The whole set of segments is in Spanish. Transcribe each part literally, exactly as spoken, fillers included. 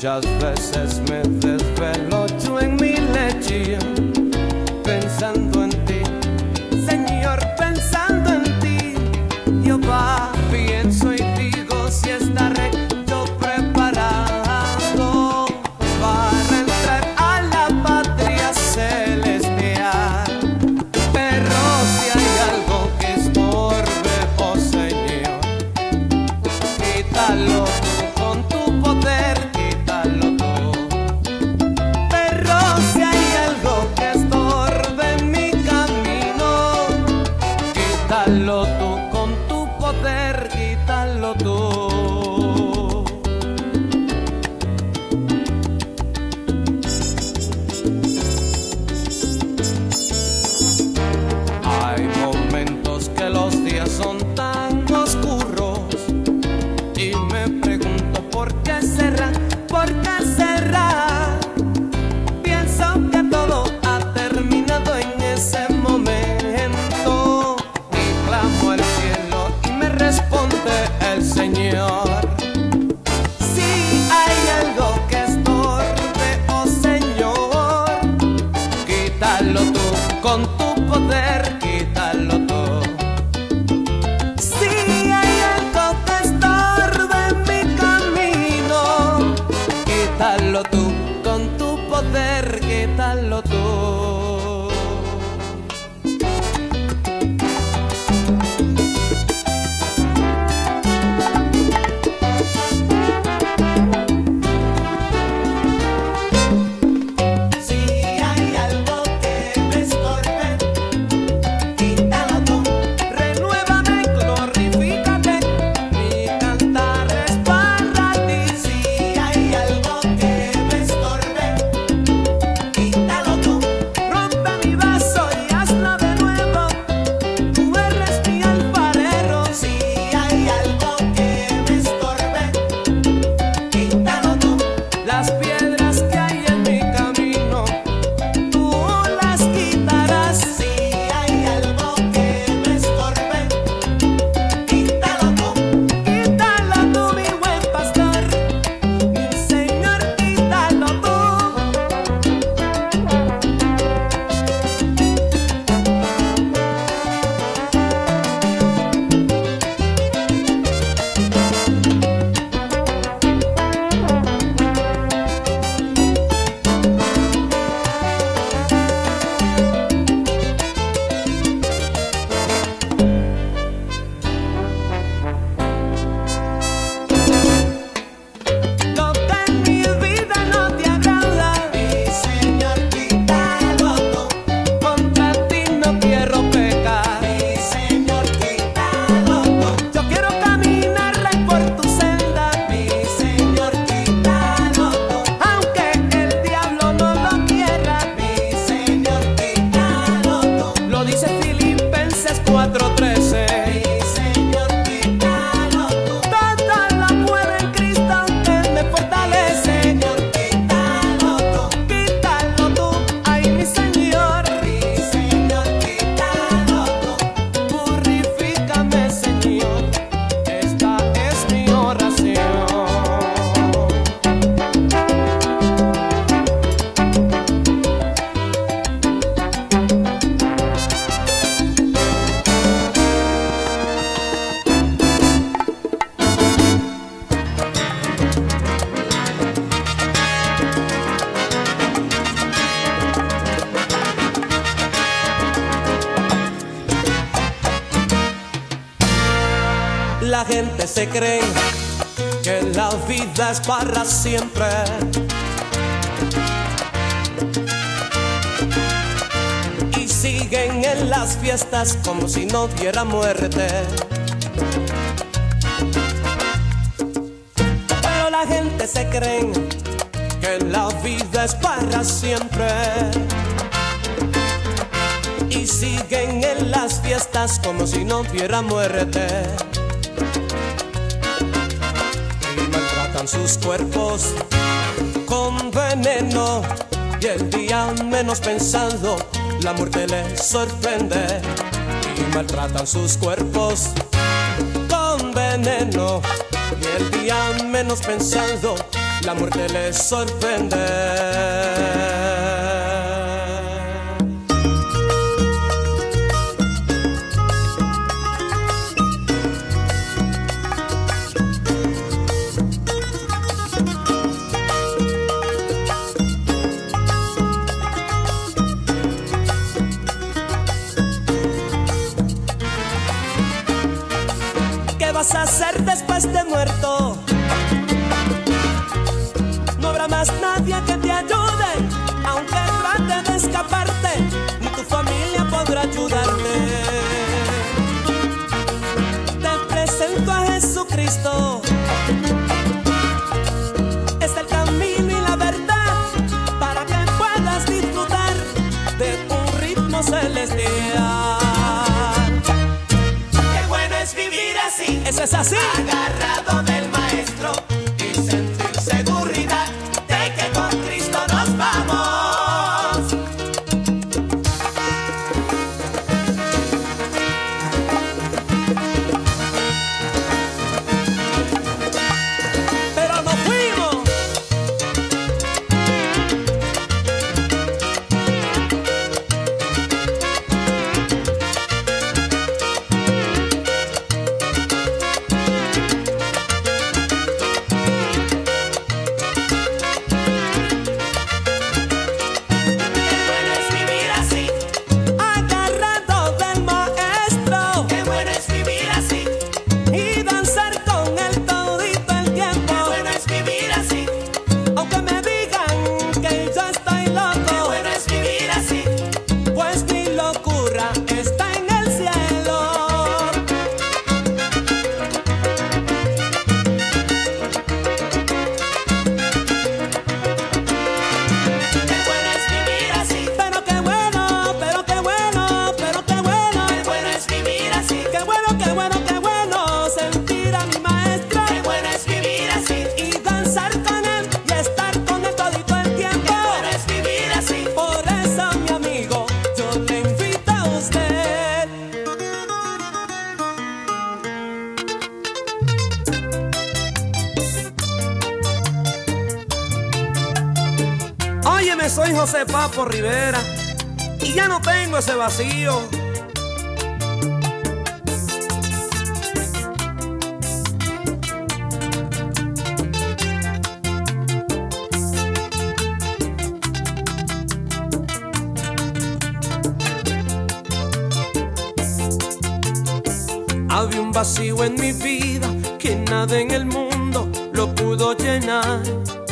Muchas veces me desvelo yo en mi lecho pensando en ti, Señor, pensando en ti. Yo va, pienso y digo si estaré yo preparado para entrar a la patria celestial. Pero si hay algo que estorbe, oh Señor, quítalo tú con tu poder. Quítalo tú con tu poder, quítalo tú. Hay momentos que los días son tan oscuros y me pregunto por qué será, por qué será. Pienso que todo ha terminado en ese momento. Responde el Señor. Si hay algo que estorbe, oh Señor, quítalo tú con tu poder, quítalo tú. Si hay algo que estorbe en mi camino, quítalo tú con tu poder, quítalo tú. La gente se cree que la vida es para siempre, y siguen en las fiestas como si no hubiera muerte. Pero la gente se cree que la vida es para siempre, y siguen en las fiestas como si no hubiera muerte. Sus cuerpos con veneno, y el día menos pensado la muerte les sorprende. Y maltratan sus cuerpos con veneno, y el día menos pensado la muerte les sorprende. ¿Qué vas a hacer después de muerto? No habrá más nadie que te ayude, aunque trate de escaparte, ni tu familia podrá ayudarte. Te presento a Jesucristo, es el camino y la verdad, para que puedas disfrutar de un ritmo celestial. Eso es así. Agarrado del maestro y sentir seguridad de que con Cristo nos vamos. Pero nos fuimos. Óyeme, soy José Papo Rivera y ya no tengo ese vacío. Había un vacío en mi vida que nada en el mundo lo pudo llenar.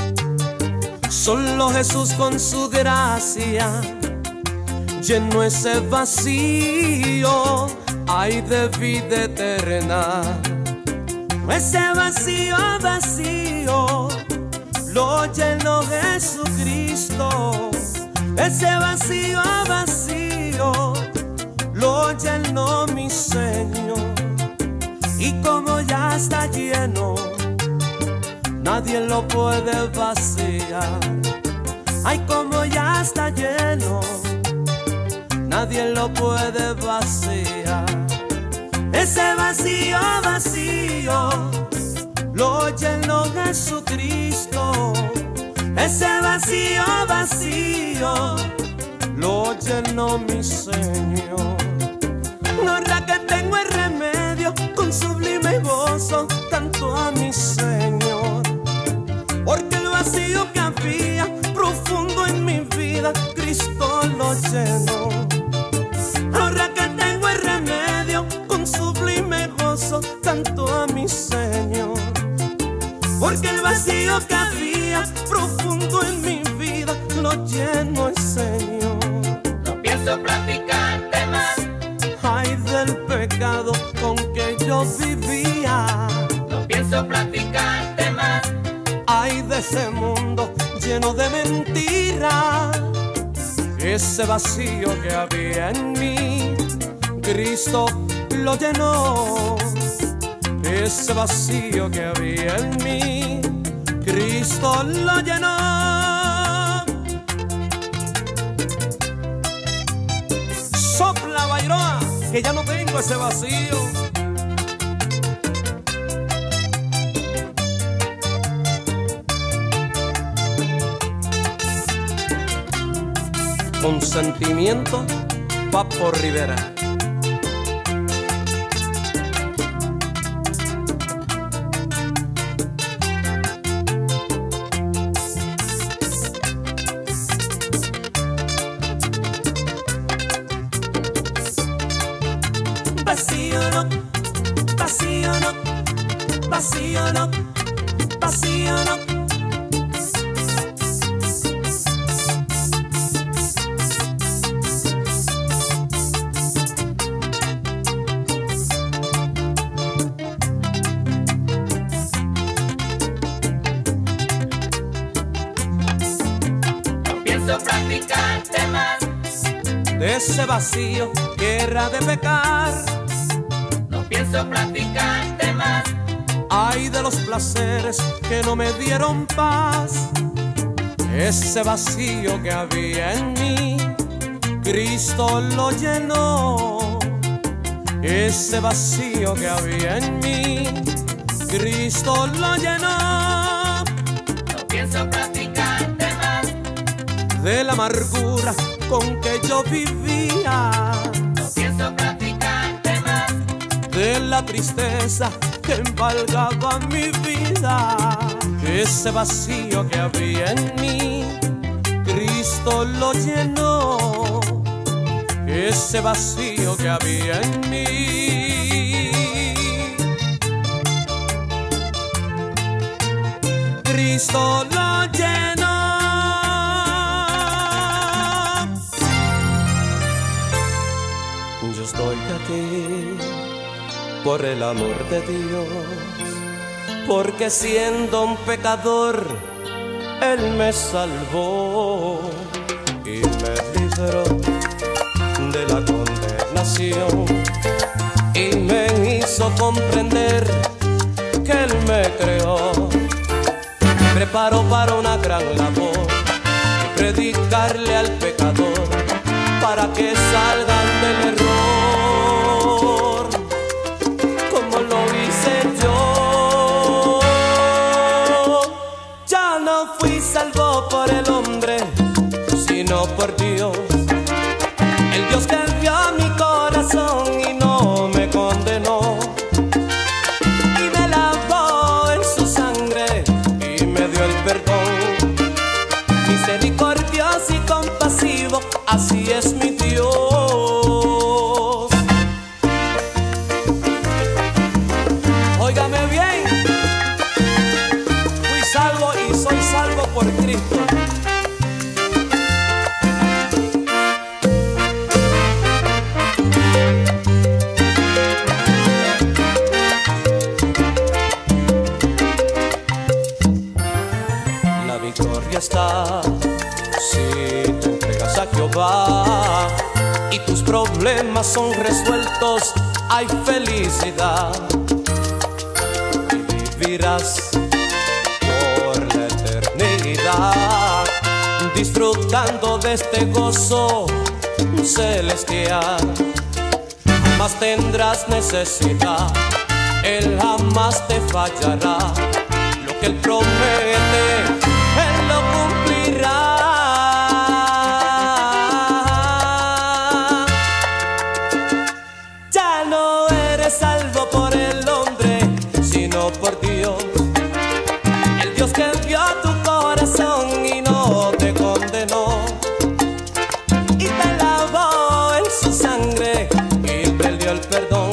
Solo Jesús con su gracia llenó ese vacío, ay, de vida eterna. Ese vacío, vacío, lo llenó Jesucristo. Ese vacío, vacío, lo llenó mi Señor. Y como ya está lleno, nadie lo puede vaciar. Ay, como ya está lleno, nadie lo puede vaciar. Ese vacío, vacío, lo llenó Jesucristo. Ese vacío, vacío, lo llenó mi Señor. No era que tengo el remedio, con sublime gozo canto a mi Señor. Porque el vacío que había profundo en mi vida, Cristo lo llenó. Ahora que tengo el remedio, con sublime gozo canto a mi Señor. Porque el vacío que había profundo en mi vida, lo llenó el Señor. No pienso platicarte más, ay, del pecado con que yo vivía. no pienso platicarte más, Ay, de ese mundo lleno de mentiras. Ese vacío que había en mí, Cristo lo llenó. Ese vacío que había en mí, Cristo lo llenó. Sopla, Bairoa, que ya no tengo ese vacío. Con sentimiento, Papo Rivera. Vacío no, vacío no, vacío no, vacío no. No pienso practicarte más. De ese vacío, guerra de pecar. No pienso practicarte más. Ay de los placeres que no me dieron paz. Ese vacío que había en mí, Cristo lo llenó. Ese vacío que había en mí, Cristo lo llenó. No pienso practicarte más. De la amargura con que yo vivía, No pienso practicarte más. de la tristeza que embargaba mi vida. Ese vacío que había en mí, Cristo lo llenó. Ese vacío que había en mí, Cristo lo llenó. Yo estoy aquí por el amor de Dios, porque siendo un pecador, Él me salvó y me libró de la condenación y me hizo comprender que Él me creó. Me preparó para una gran labor y predicarle al pecador para que salgan del error, como lo hice yo. Ya no fui salvo por el hombre, sino por Dios, el Dios que vio mi corazón y no me condenó, y me lavó en su sangre y me dio el perdón. Misericordioso y compasivo, así es mi Dios. Óigame bien, fui salvo y soy salvo por Cristo. La victoria está si te entregas a Jehová y tus problemas son resueltos, hay felicidad y vivirás por la eternidad disfrutando de este gozo celestial. Jamás tendrás necesidad, Él jamás te fallará. Lo que Él promete, Él lo cumplirá. Ya no eres salvo por el hombre, sino por Dios, el Dios que vio tu corazón y no te condenó, y te lavó en su sangre y te dio el perdón.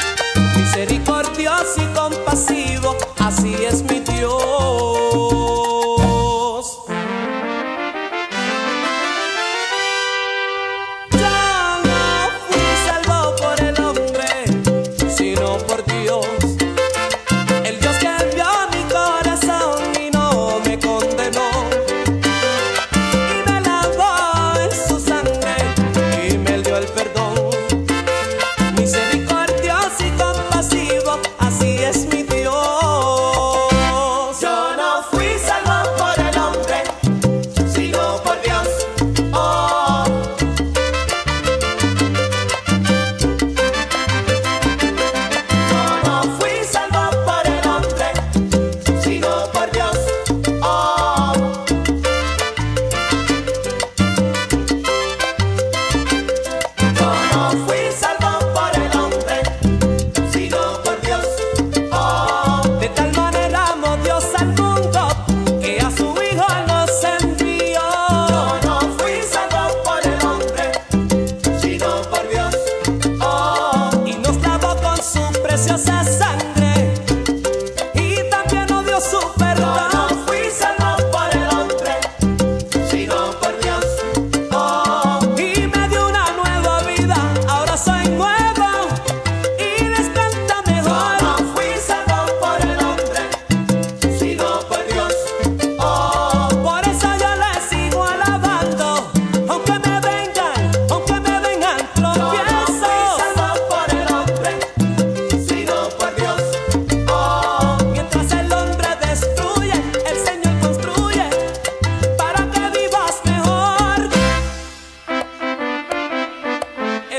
Misericordioso y compasivo, así es mi Dios.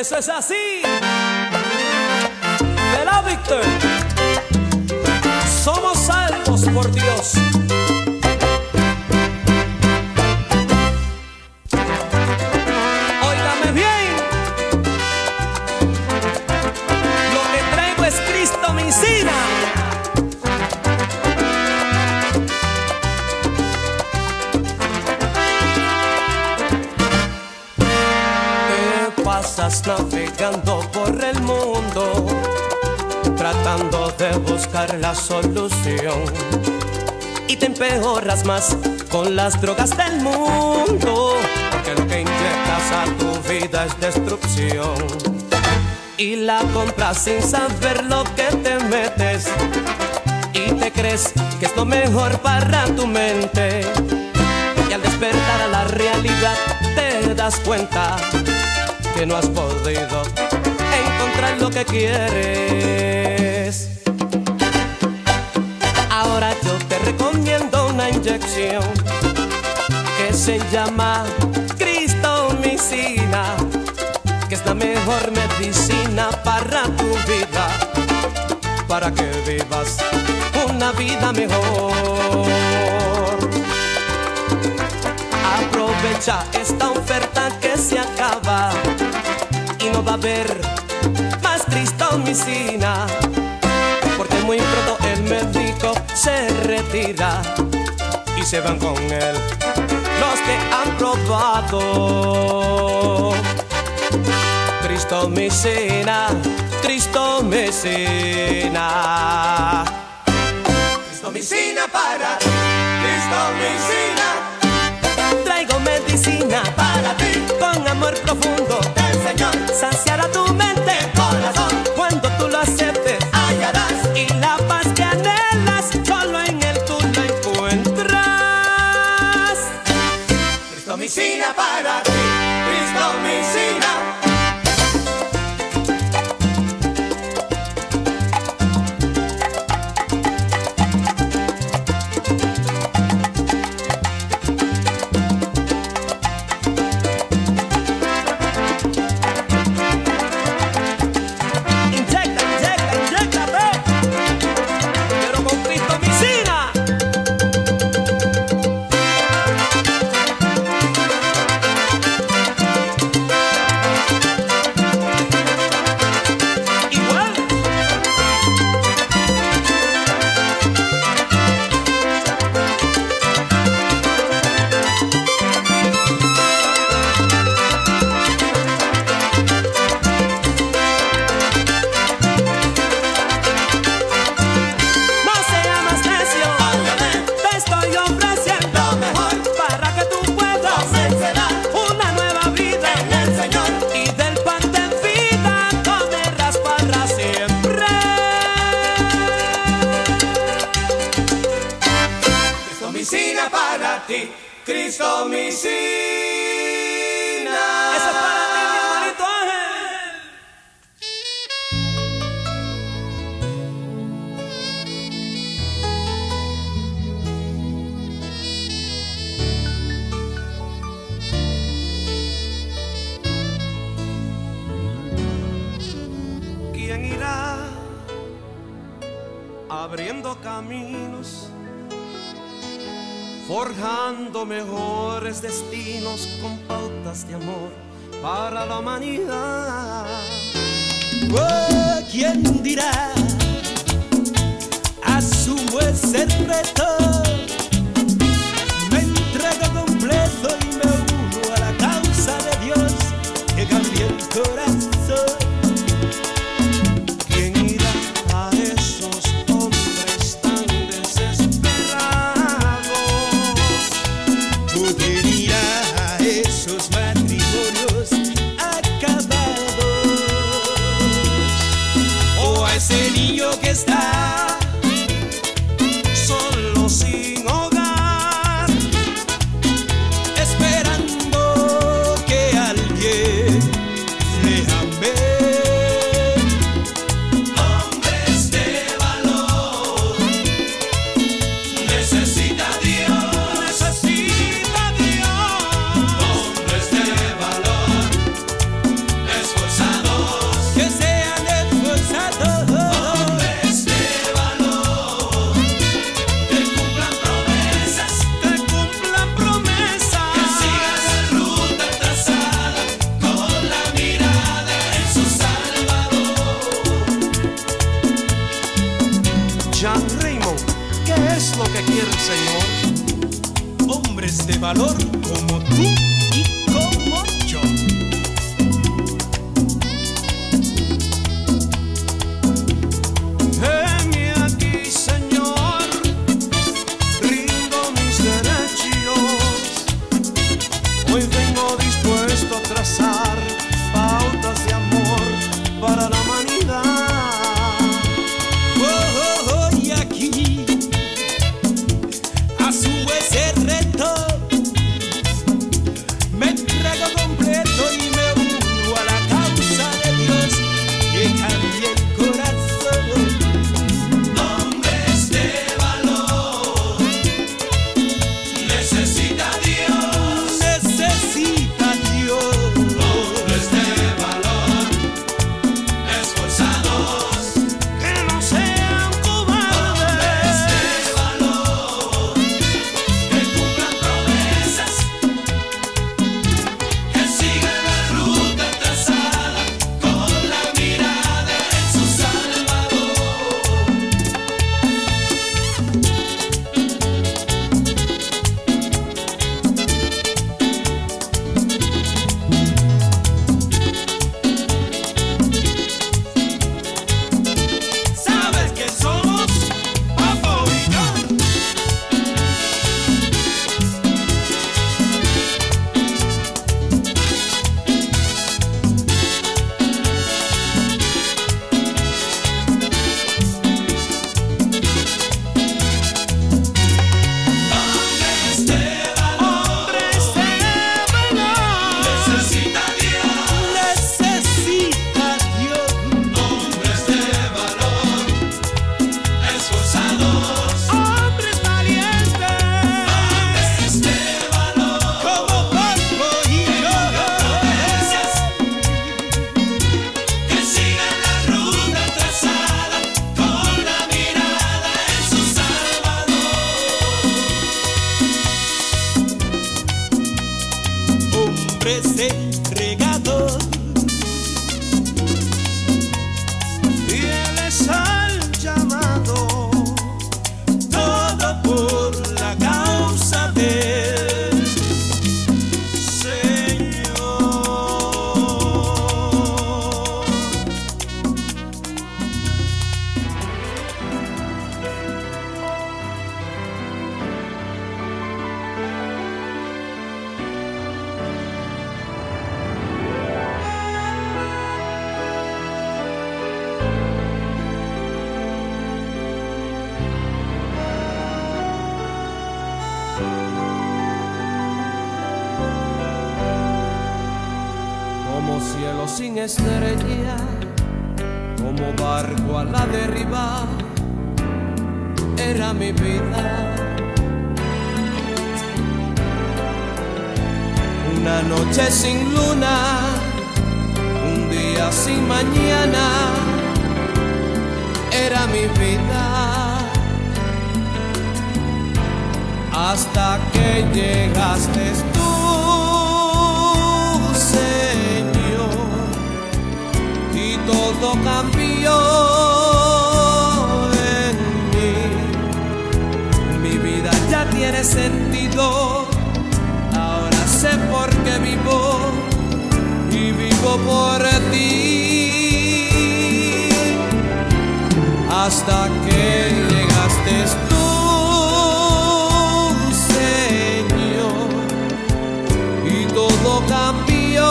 Eso es así. ¿Verdad, Víctor? Somos salvos por Dios. Óigame bien. Lo que traigo es Cristo me ensina. Pasas navegando por el mundo, tratando de buscar la solución, y te empeoras más con las drogas del mundo, porque lo que inyectas a tu vida es destrucción. Y la compras sin saber lo que te metes, y te crees que es lo mejor para tu mente, y al despertar a la realidad te das cuenta que no has podido encontrar lo que quieres. Ahora yo te recomiendo una inyección que se llama Cristomicina, que es la mejor medicina para tu vida, para que vivas una vida mejor. Aprovecha esta oferta que se acaba y no va a haber más Cristomicina, porque muy pronto el médico se retira y se van con él los que han probado. Cristomicina, Cristomicina, Cristomicina para ti, Cristomicina. Traigo medicina para ti, con amor profundo del Señor. Saciará tu mente, corazón, cuando tú lo aceptes, hallarás. Y la paz que anhelas, solo en Él tú la encuentras. Cristomicina para ti, Cristomicina. Cristomicina para ti, Cristomicina. Eso es para ti, mi hermanito Ángel. ¿Quién irá abriendo caminos, forjando mejores destinos con pautas de amor para la humanidad? Oh, ¿quién dirá? Asumo ese reto, me entrego completo y me uno a la causa de Dios que cambia el corazón. ¿Quién irá a esos hombres tan desesperados? ¿Quién irá a esos matrimonios acabados? O a ese niño que está Solo si valor como tú y como yo. Heme aquí, Señor, rindo mis derechos. Hoy vengo dispuesto a trazar pautas de amor para la humanidad. Oh, oh, oh, y aquí asumo ese reto, me entrego completo y me uno a la causa de Dios que cambie el corazón. Hombres de valor, necesita Dios. Necesita Dios. Hombres de valor, esforzados. Que no sean cobardes. Hombres de valor, que cumplan promesas, que sigan la ruta trazada con la mirada en su Salvador. ¿Sabes quién somos? Papo y yo. Hombres de valor, Hombres de valor. necesita Dios. Necesita Dios. Hombres de valor, esforzados. Hombres valientes. Hombres de valor, Como Papo y yo. promesas, que sigan la ruta trazada con la mirada en su Salvador. Hombres entregados, Fieles al llamado. todo por la causa del Señor. Como cielo sin estrella, como barco a la deriva, era mi vida. Una noche sin luna, un día sin mañana, era mi vida. Hasta que llegaste tú, Señor, y todo cambió en mí. Mi vida ya tiene sentido, ahora sé por qué vivo y vivo por ti. Hasta que llegaste tú, Señor, y todo cambió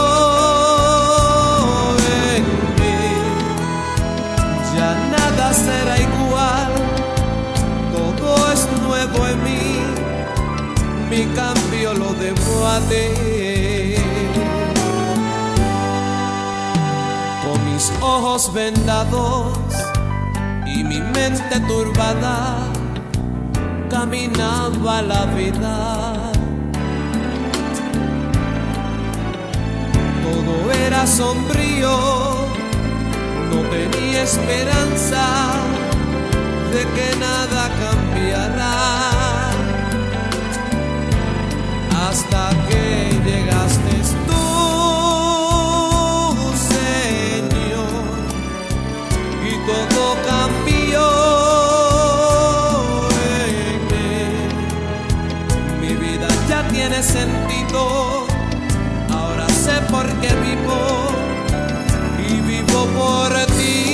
en mí. Ya nada será igual, todo es nuevo en mí. Mi cambio lo debo a ti. Con mis ojos vendados y mi mente turbada, caminaba la vida. Todo era sombrío, no tenía esperanza de que nada cambiará. Hasta que llegaste tú, Señor, y todo cambió en mí. Mi vida ya tiene sentido. sentido, ahora sé por qué vivo y vivo por ti.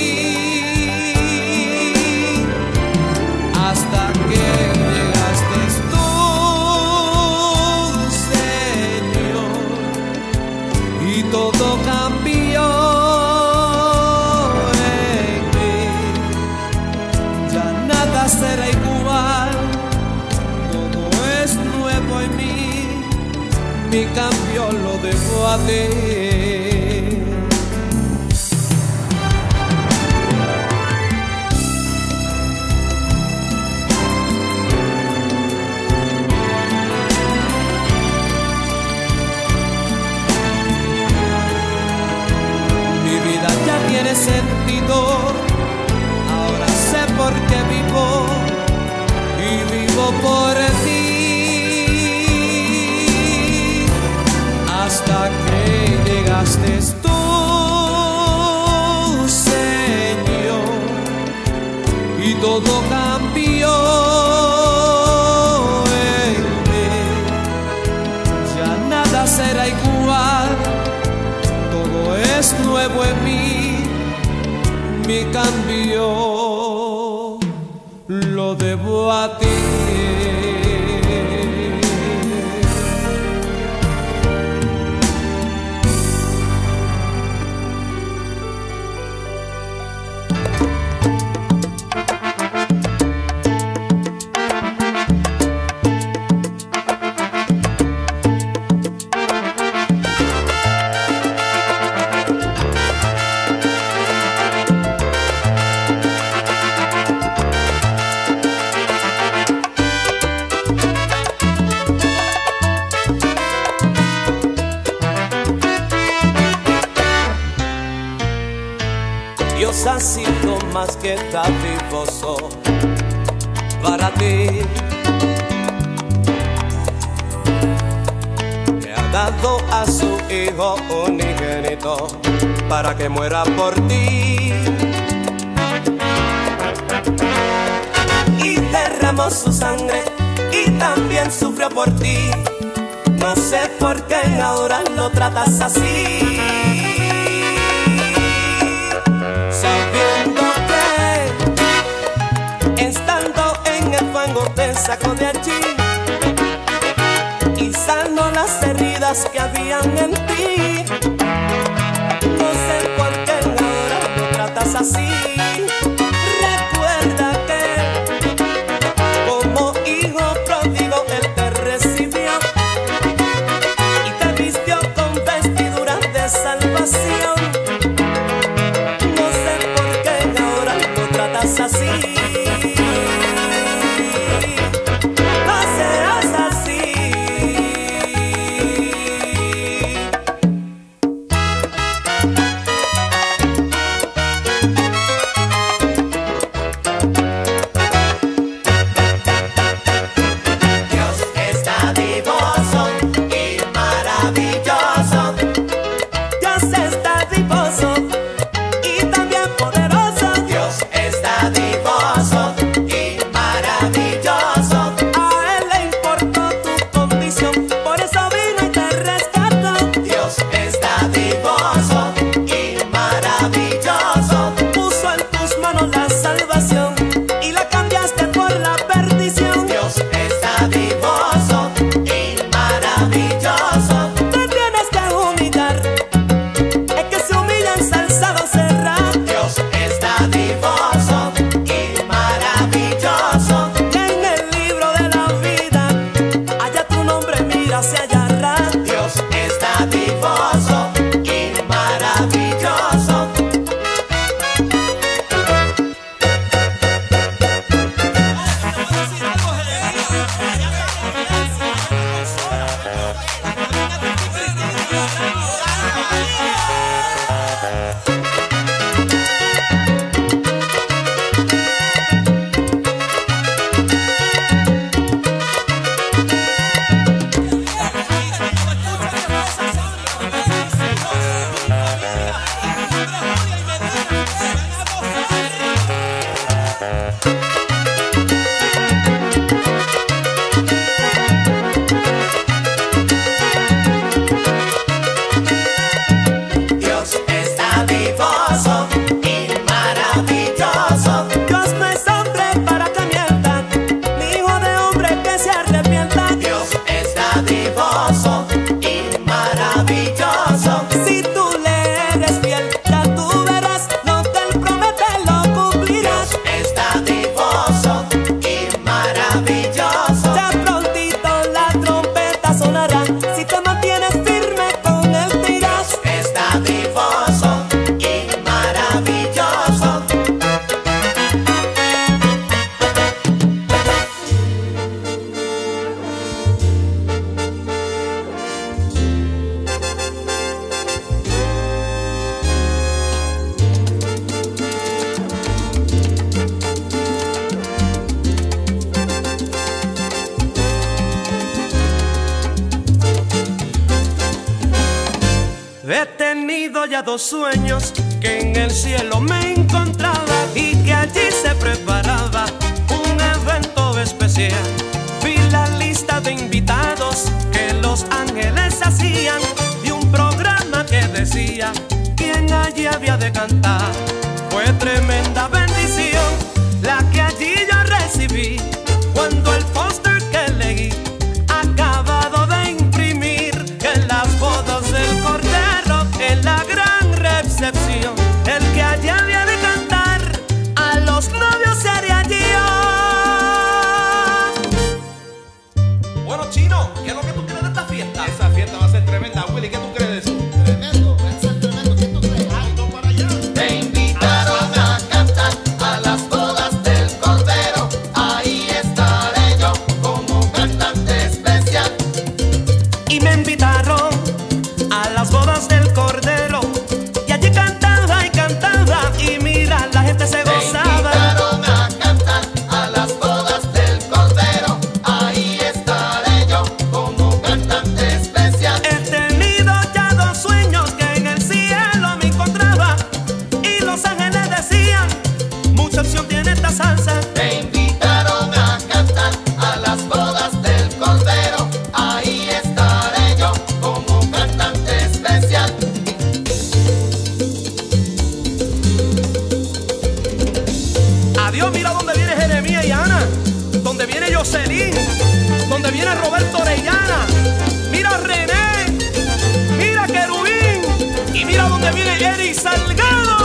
Hasta que llegaste tú, Señor, y todo cambió en mí. Ya nada será igual, todo es nuevo en mí. Mi cambio lo debo a ti. Tiene sentido, ahora sé por qué vivo y vivo por ti. Hasta que llegaste tú, Señor, y todo cambió en mí. Ya nada será igual, todo es nuevo en mí. Mi cambio lo debo a ti. Dios ha sido más que dadivoso para ti. Me ha dado a su Hijo unigénito para que muera por ti. Y derramó su sangre y también sufrió por ti. No sé por qué ahora lo tratas así. Sabiendo que estando en el fango te sacó de allí y sanó las heridas que habían en ti. No sé por qué ahora lo tratas así. Recuerda que como hijo pródigo él te recibió y te vistió con vestiduras de salvación. Así, no seas así. Dios está divoso y maravilloso. Dios está divoso y también poderoso. Dios está divoso y maravilloso. A él le importó tu condición, por eso vino y te rescató. Dios está divoso y maravilloso. Puso en tus manos la salvación y la cambiaste por la perdición. Dios está divoso y maravilloso. Te tienes que humillar, el que se humilla ensalzado será. Dios está divoso y maravilloso. En el libro de la vida, allá tu nombre mira se hallará. Dios está divoso y maravilloso. He tenido ya dos sueños, que en el cielo me encontraba y que allí se preparaba un evento especial. Vi la lista de invitados que los ángeles hacían y un programa que decía quién allí había de cantar. Fue tremenda bendición la que allí yo recibí cuando el póster que leí, acabado de imprimir, en las bodas del Cordero, en la gran recepción, el que allí había de cantar a los novios sería yo. Bueno, Chino, ¿qué es lo que tú crees de esta fiesta? Esa fiesta va a ser tremenda. Willy, ¿qué tú crees de eso? Tremendo, va a ser tremendo. ¿Qué tú crees? Alto para allá. Te invitaron a cantar a las bodas del Cordero. Ahí estaré yo como cantante especial. Y me invitaron a las bodas del Cordero y allí cantaba y cantaba y mira, la gente se Te gozaba. invitaron a cantar a las bodas del Cordero. Ahí estaré yo como cantante especial. He tenido ya dos sueños, que en el cielo me encontraba y los ángeles decían, mucha opción tiene esta salsa. Te invitaron a cantar a las bodas del Cordero. Ahí estaré yo como cantante especial. Adiós, mira donde viene Jeremías y Ana, donde viene Jocelyn, donde viene Roberto Orellana, mira René, mira Querubín y mira donde viene Eri Salgado.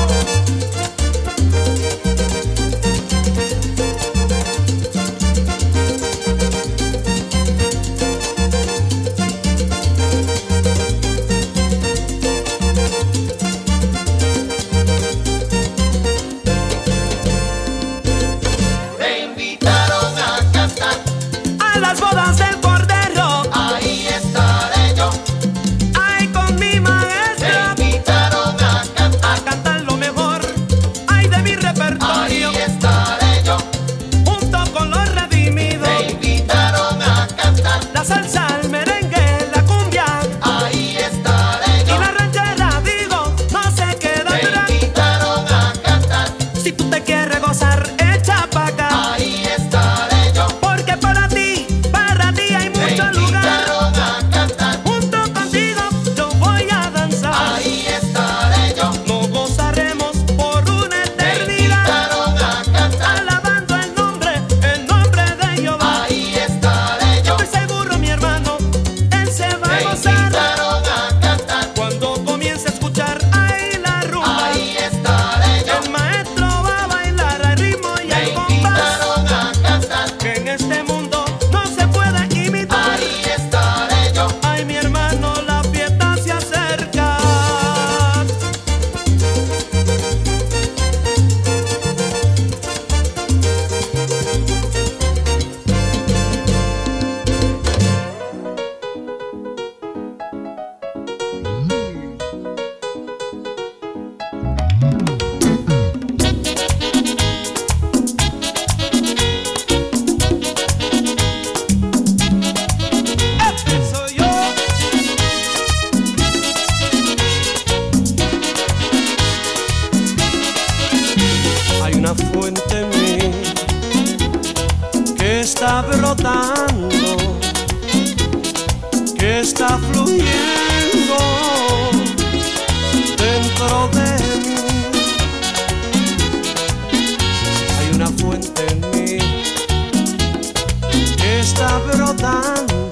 Te invitaron a cantar. A las bodas del Cordero, Ahí estaré yo. ay con mi Te maestra, invitaron a cantar. a cantar lo mejor, ay de mi Ahí repertorio, estaré yo. junto con los redimidos, Te invitaron a cantar. la salsa, el merengue, la cumbia Ahí estaré y yo. la ranchera, digo, no se queda Te atrás. invitaron a cantar. Si tú te quieres gozar, echa pa' acá, Ahí estaré yo. porque para ti, para ti hay Te mucho lugar. invitaron a cantar. Junto contigo yo voy a danzar, Ahí estaré yo. nos gozaremos por una Te eternidad, invitaron a cantar. alabando el nombre, el nombre de Jehová. Ahí estaré yo. Estoy seguro, mi hermano, él se va Te a gozar invitaron a cantar. cuando comience a escuchar ahí la rumba. Ahí estaré yo. El maestro va a bailar al ritmo y Te al compás, invitaron a cantar. que en este mundo no se puede imitar. Ahí estaré yo. Ay, mi hermano, la fiesta se acerca. Este soy yo. Hay una fuente en mí que está brotando, que está fluyendo dentro de mí. Hay una fuente en mí que está brotando,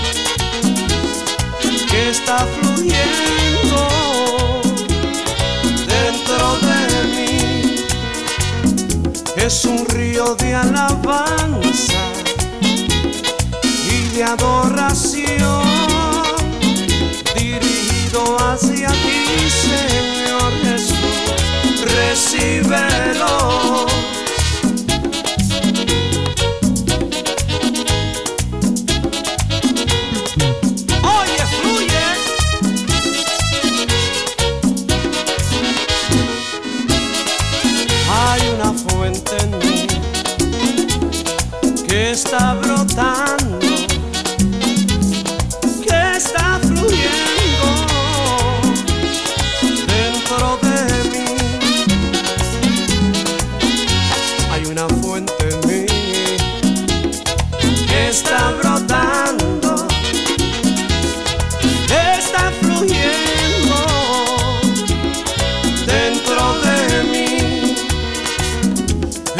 que está fluyendo dentro de mí. Es un río de alabanza y de adoración, dirigido hacia ti, Señor Jesús. Recíbelo. Oye, fluye. Hay una fuente en mí que está brotando,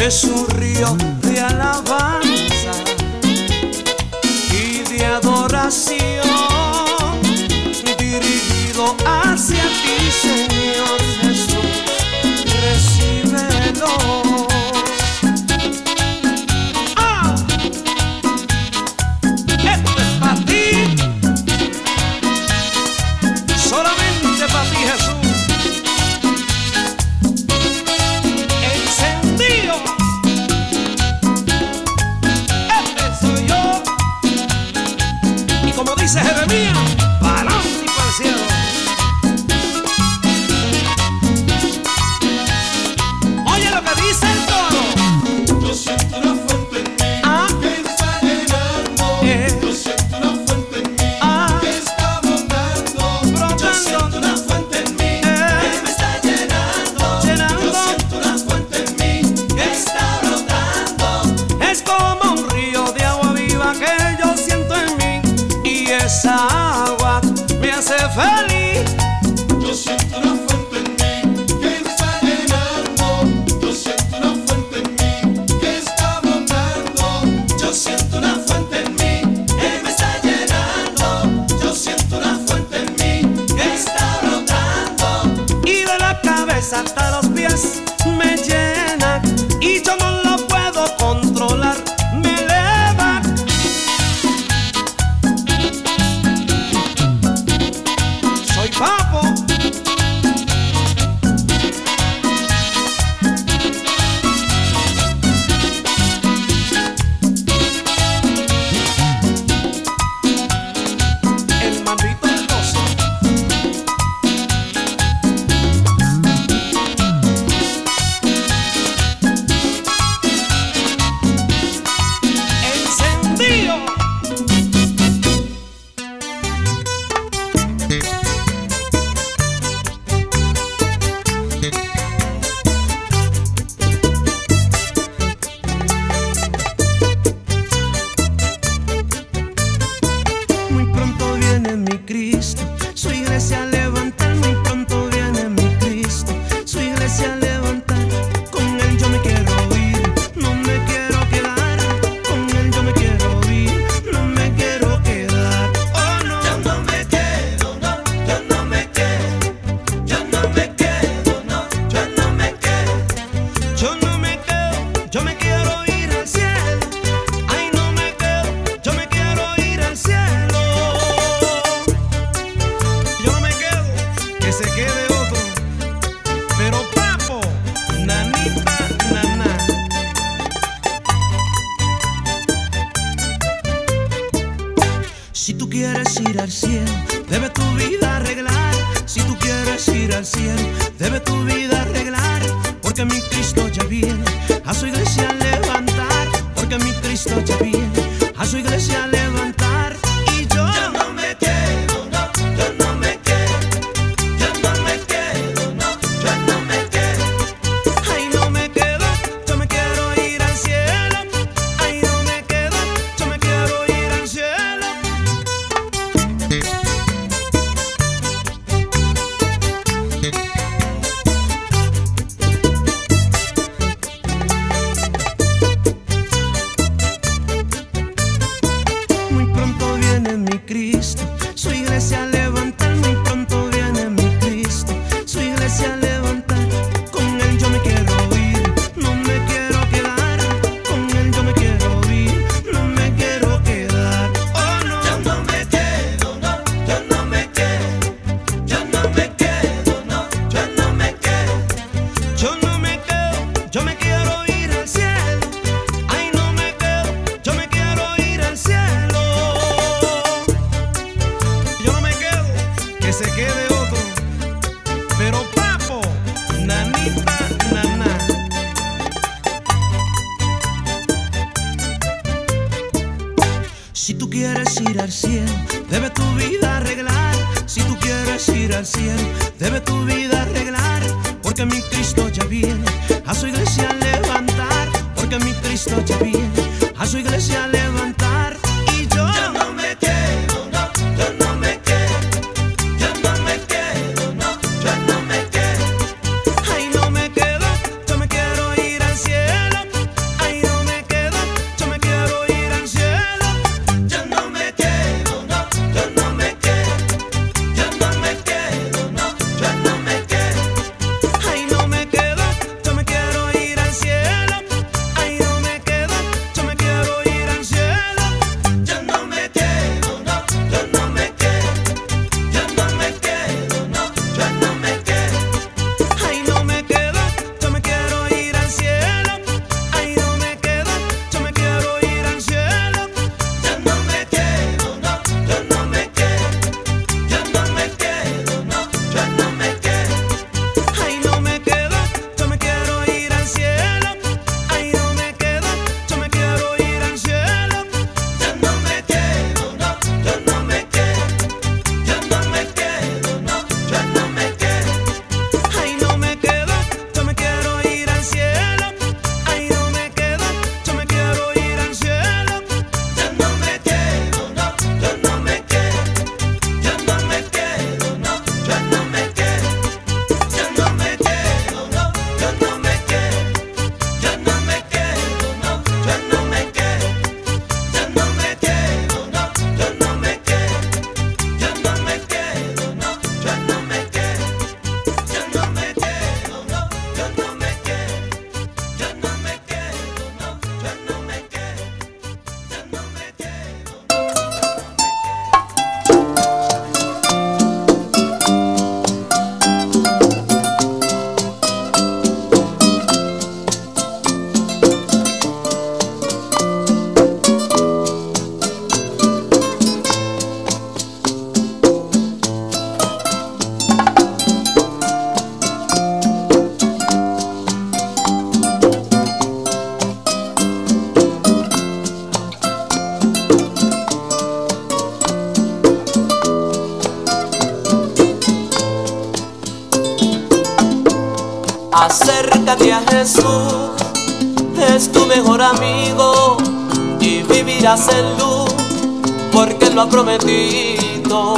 es un río de alabanza y de adoración dirigido hacia ti, Señor Jesús. Recíbelo. ¡Ah! Esto es para ti, solamente para ti, Jesús. Dice Jeremías, para adelante y para el cielo. Oye lo que dice el coro. Yo siento una fuente en mí Ah. que está llenando. Eh. Yo siento una fuente en mí Ah. que está brotando. Brotando. Yo siento una fuente en mí Eh. que me está llenando. Llenando. Yo siento una fuente en mí que está brotando. Es como un río de agua viva que yo siento en mí, y esa agua me hace feliz. Yo siento una fuente en mí que me está llenando. Yo siento una fuente en mí que está brotando. Yo siento una fuente en mí que me está llenando. Yo siento una fuente en mí que está brotando. Y de la cabeza hasta los pies me llena, y yo no lo puedo controlar, me eleva. Soy Papo. El maldito hermoso. Encendido. Muy pronto viene mi Cristo, su iglesia a levantar. Muy pronto viene mi Cristo, su iglesia a levantar. Con él yo me quiero ir, no me quiero quedar. Con él yo me quiero ir, no me quiero quedar. Oh no, Yo no me quedo, no, yo no me quedo. Yo no me quedo, no, yo no me quedo. yo no me quedo, yo me quiero ir al cielo. Ay, no me quedo, yo me quiero ir al cielo. Yo no me quedo, que se quede otro. Pero Papo, nanita, naná. Si tú quieres ir al cielo, debe tu vida arreglar. Si tú quieres ir al cielo, debe tu vida arreglar. Porque mi Cristo ya viene a su iglesia a levantar. Porque mi Cristo ya viene a su iglesia a levantar. Y yo, Yo no me quedo, no, yo no me quedo. Yo no me quedo, no, yo no me quedo. ay, no me quedo, yo me quiero ir al cielo. Ay, no me quedo, yo me quiero ir al cielo. Muy pronto viene mi Cristo, su iglesia a levantar. Muy pronto viene mi Cristo, su iglesia a levantar. Con él yo me quiero ir, no me quiero quedar. Con él yo me quiero ir, no me quiero quedar. Oh no, Yo no me quedo, no, yo no me quedo. Yo no me quedo, no, yo no me quedo. yo no me quedo, yo me quiero ir al cielo. Ay, no me quedo, yo me quiero ir al cielo. Yo no me quedo, que se quede otro. Pero Papo, nanita, naná. Si tú quieres ir al cielo, debe tu vida arreglar. Si tú quieres ir al cielo, debe tu vida arreglar. Porque mi Cristo ya viene a su iglesia a levantar. Porque mi Cristo ya viene a su iglesia a levantar. Y yo, Yo no me quedo, no, yo no me quedo. Yo no me quedo, no, yo no me quedo. ay, no me quedo, yo me quiero ir al cielo. Acércate a Jesús, es tu mejor amigo y vivirás en luz, porque Él lo ha prometido.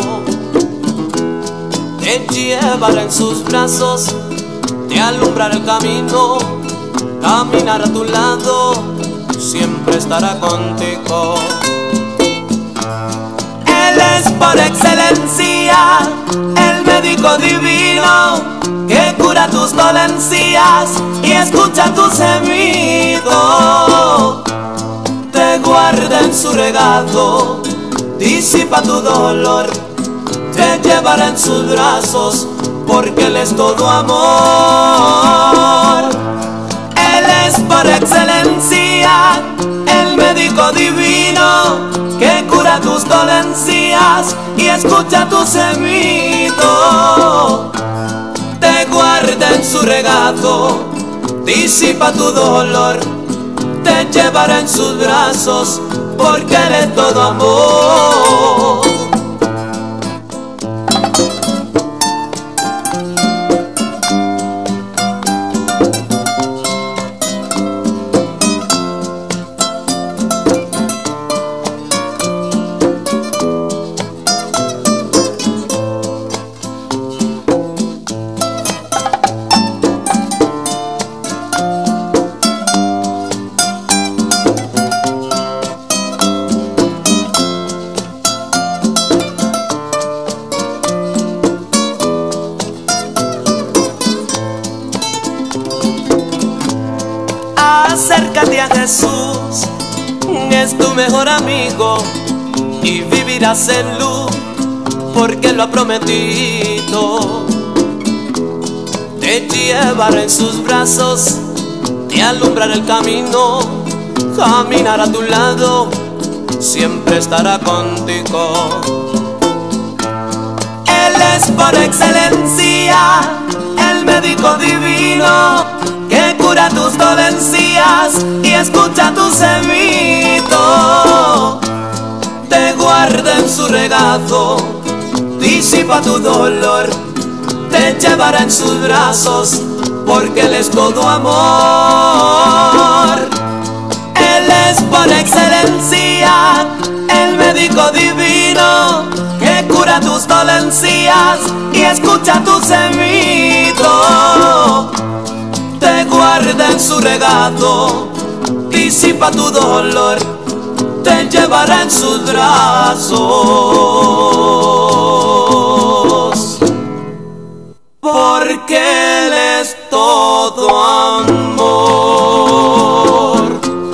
Te llevará en sus brazos, te alumbrará el camino, caminará a tu lado, siempre estará contigo. Él es por excelencia el médico divino que cura tus dolencias y escucha tus gemidos. Te guarda en su regazo, disipa tu dolor, te llevará en sus brazos, porque Él es todo amor. Él es por excelencia el médico divino que cura tus dolencias y escucha tus gemidos. Te guarda en su regazo, disipa tu dolor, te llevará en sus brazos, porque Él es todo amor. Acércate a Jesús, es tu mejor amigo y vivirás en luz, porque Él lo ha prometido. Te llevará en sus brazos, te alumbrará el camino, caminará a tu lado, siempre estará contigo. Él es por excelencia el médico divino que cura tus dolencias y escucha tus gemidos. Te guarda en su regazo, disipa tu dolor, te llevará en sus brazos, porque Él es todo amor. Él es por excelencia el médico divino que cura tus dolencias y escucha tus gemidos. Te guarda en su regazo, disipa tu dolor, te llevará en sus brazos, porque Él es todo amor.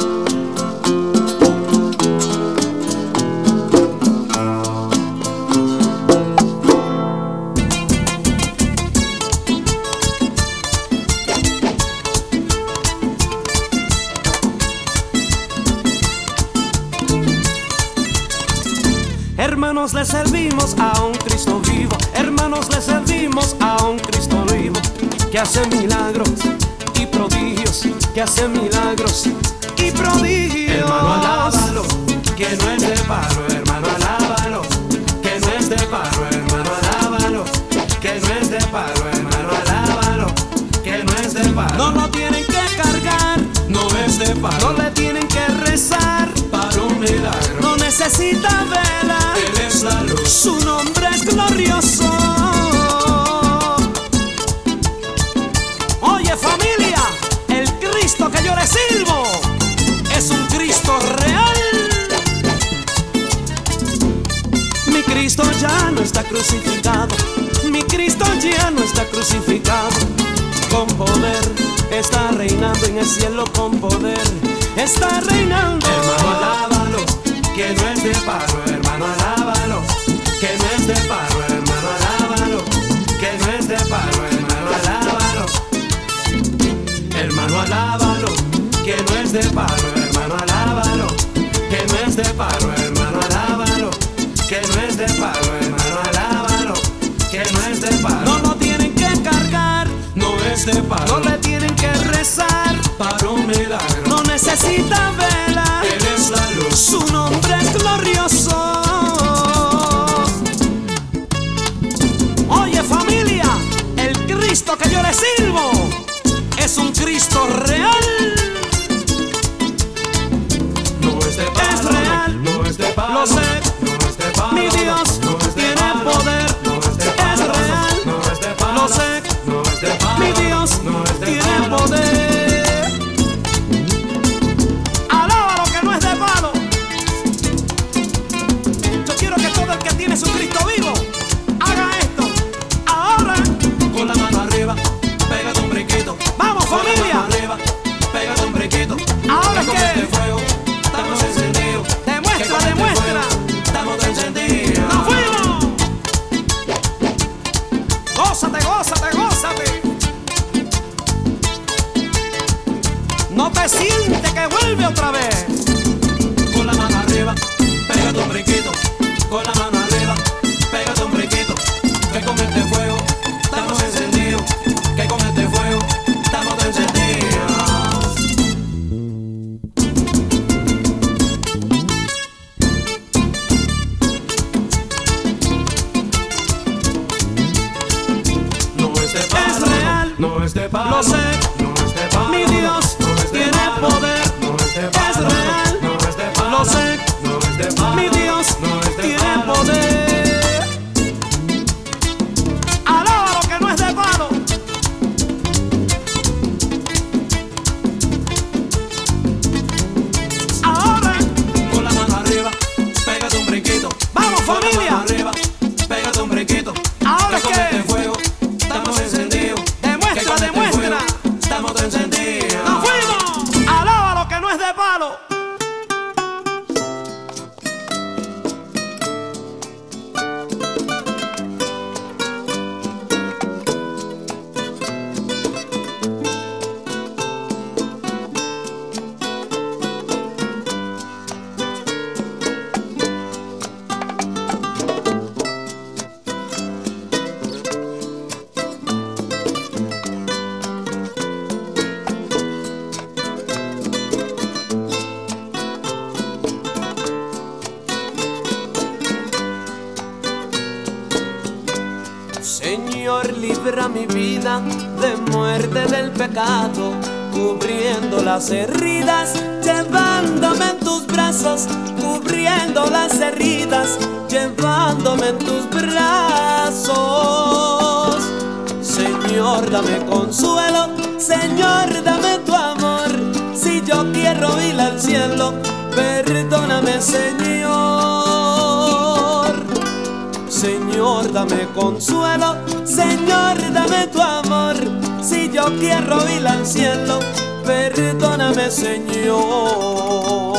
Hermanos, le servimos a un Cristo vivo. Hermanos, le servimos a un Cristo vivo, que hace milagros y prodigios, que hace milagros y prodigios. Hermano, alábalo, que no es de paro. Hermano, alábalo, que no es de paro. Hermano, alábalo, que no es de paro. Hermano, alábalo, que no es de paro. No lo tienen que cargar, No es de paro. no le tienen que rezar, Para un milagro, no necesita vela, Él es la luz. su nombre es glorioso. Oye familia, el Cristo que yo le sirvo es un Cristo real. Mi Cristo ya no está crucificado, mi Cristo ya no está crucificado. Con poder está reinando en el cielo, con poder está reinando. Hermano, alábalo, que no es de paro. Hermano, alábalo, que no es de paro. Hermano, alábalo, que no es de paro. Hermano, alábalo. Hermano, alábalo, que no es de paro. Hermano, alábalo, que no es de paro. Hermano, alábalo, que no es de paro. Hermano, alábalo, que no es de paro. No lo tienen que cargar, No es de no paro. le tienen que rezar, Para un milagro, no necesita vela, Él es la luz. su nombre es glorioso. Oye familia, el Cristo que yo le sirvo no es de palo, lo sé, no es de palo, mi Dios no es de tiene palo, poder, no es de palo, es real, no es de palo, lo sé, no es de palo, mi Dios no es de tiene palo. poder. Alaba lo que no es de palo. Ahora, Con la mano arriba, pégate un brinquito. Vamos, Con la familia. mano arriba, pégate un brinquito. Ahora Que con qué? este fuego estamos encendidos. Demuestra, Que con este demuestra. fuego estamos encendidos. ¡nos fuimos! Alaba lo que no es de palo. Señor, libra mi vida de muerte del pecado, cubriendo las heridas, llevándome en tus brazos, cubriendo las heridas, llevándome en tus brazos. Señor, dame consuelo, Señor, dame tu amor. Si yo quiero ir al cielo, perdóname, Señor. Señor, dame consuelo, Señor, dame tu amor. Si yo quiero ir al cielo, perdóname, Señor.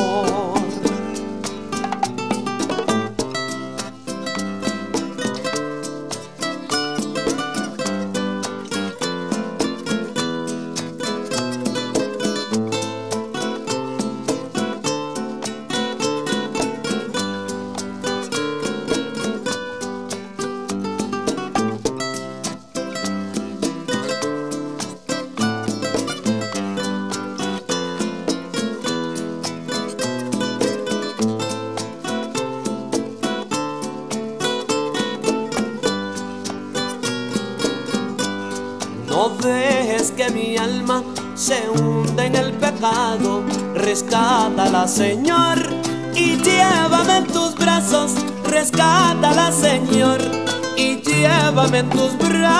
No dejes que mi alma se hunda en el pecado. Rescátala, Señor, y llévame en tus brazos. Rescátala, Señor, y llévame en tus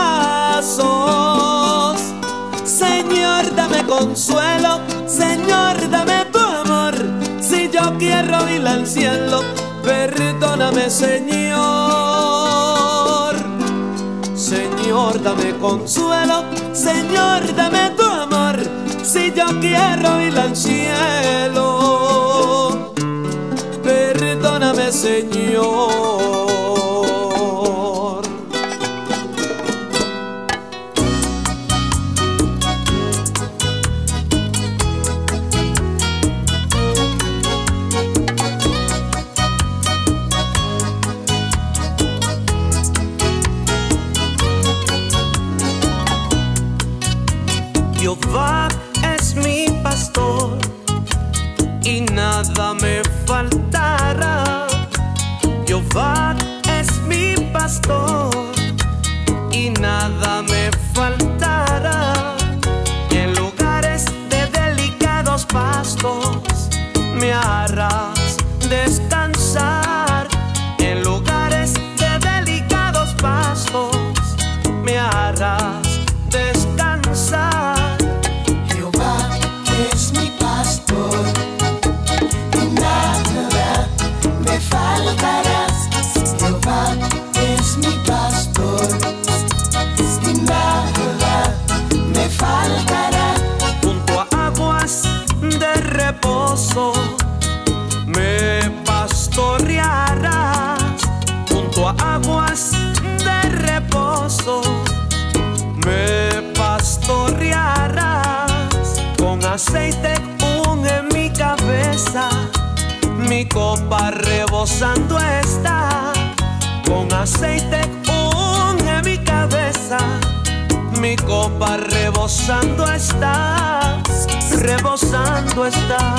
brazos. Señor, dame consuelo, Señor, dame tu amor. Si yo quiero ir al cielo, perdóname, Señor. Señor, dame consuelo, Señor, dame tu amor. Si yo quiero ir al cielo, perdóname, Señor. Jehová es mi pastor y nada me faltará. Jehová es mi pastor y nada me faltará. En lugares de delicados pastos me harás descansar. En lugares de delicados pastos me harás descansar. Es mi pastor y nada me faltarás. Jehová es mi pastor y nada me faltará. Junto a aguas de reposo me pastorearás. Junto a aguas de reposo me pastorearás. Con aceite unge mi cabeza, mi copa rebosando está. Con aceite unge mi cabeza, mi copa rebosando está, rebosando está.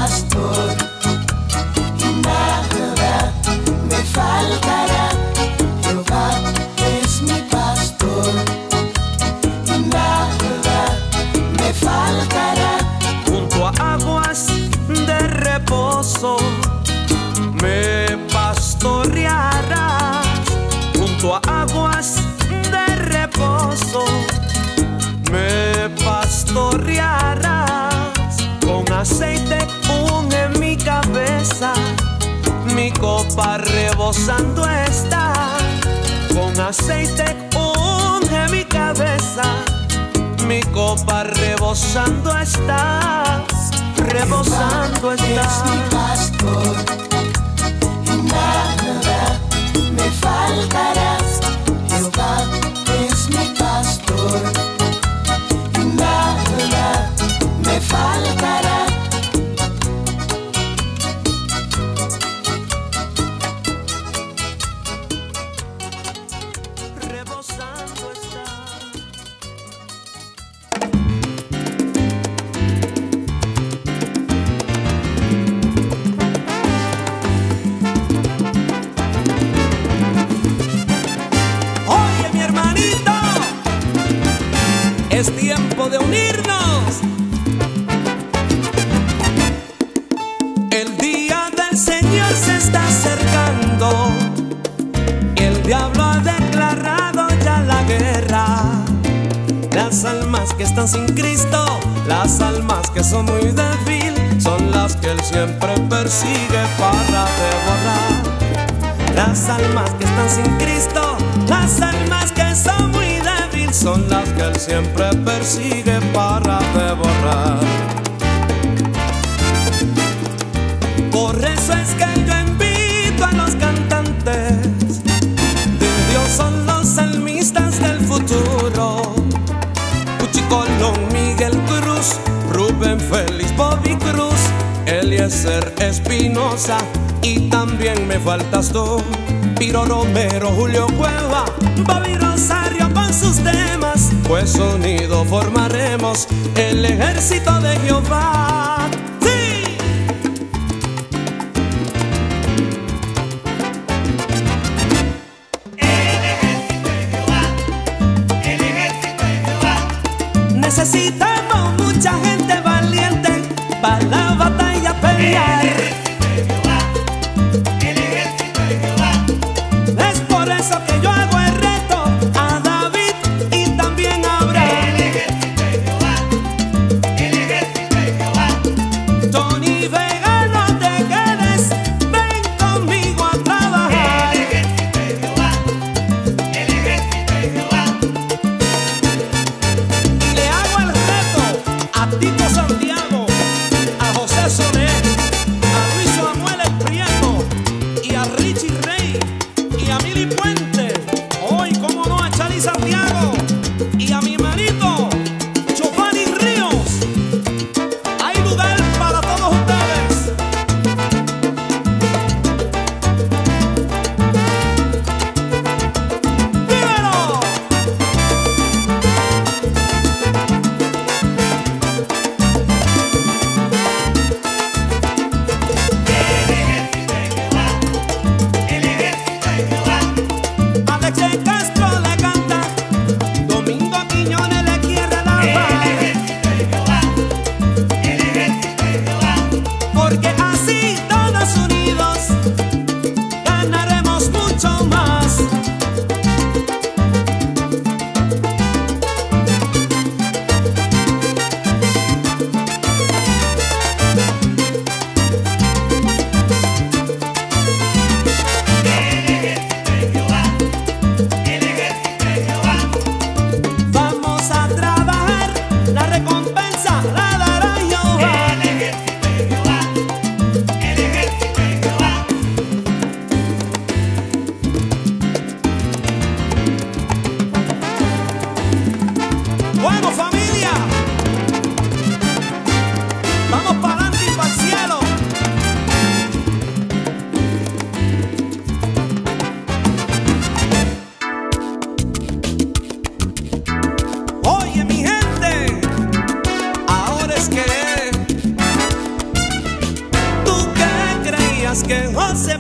pastor y nada me faltará. Jehová es mi pastor y nada me faltará. Junto a aguas de reposo me pastorearás. Junto a aguas de reposo me pastorearás. Con aceite unge mi cabeza, mi copa rebosando está. Con aceite unge mi cabeza, mi copa rebosando está. Rebosando Es mi está. pastor y nada me faltará. Jehová es mi pastor y nada me faltará. Rebosando está. Oye, mi hermanito, es tiempo de unirnos. El día del Señor se está acercando y el diablo ha declarado ya la guerra. Las almas que están sin Cristo, las almas que son muy débiles, son las que Él siempre persigue para devorar. Las almas que están sin Cristo, las almas que son muy débiles, son las que Él siempre persigue para devorar. Por eso es que yo invito a los cantantes de Dios, son los salmistas del futuro. Puchi Colón, Miguel Cruz, Rubén Félix, Bobby Cruz, Eliezer Espinosa, y también me faltas tú. Piro Romero, Julio Cueva, Bobby Rosario con sus temas, pues unidos formaremos el ejército de Jehová. ¡Sí! Necesitamos mucha gente valiente para la batalla pelear. Es por eso que yo hago el reto a David y también a Abraham. Tony Vega, no te quedes, ven conmigo a trabajar. Y le hago el reto a Tito Santiago, a José Soler, a Luis Samuel El Prieto y a Richie Rey y a Mili Puente. Hoy, como no, a Charly Santiago y a mi hermanito Giovanni Ríos. Hay lugar para todos ustedes. ¡Dímelo! Alex Castro le canta, Domingo Quiñones le quiere alabar. Porque así todos unidos ganaremos mucho más. Vamos a trabajar, la recompensa la dará Jehová. Bueno, familia, vamos para adelante y para el cielo. Oye, mi gente, ahora es que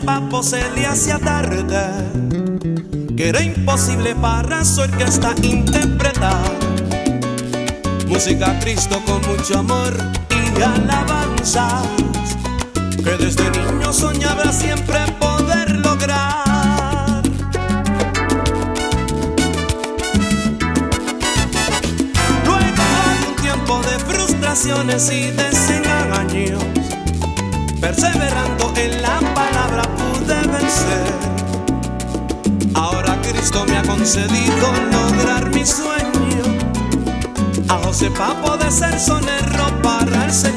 Papo se le hacía tarde, que era imposible para su orquesta interpretar música a Cristo con mucho amor y alabanzas, que desde niño soñaba siempre poder lograr. Luego de un tiempo de frustraciones y desengaños, perseverando en la palabra pude vencer. Ahora Cristo me ha concedido lograr mi sueño, a José Papo de ser sonero para el Señor.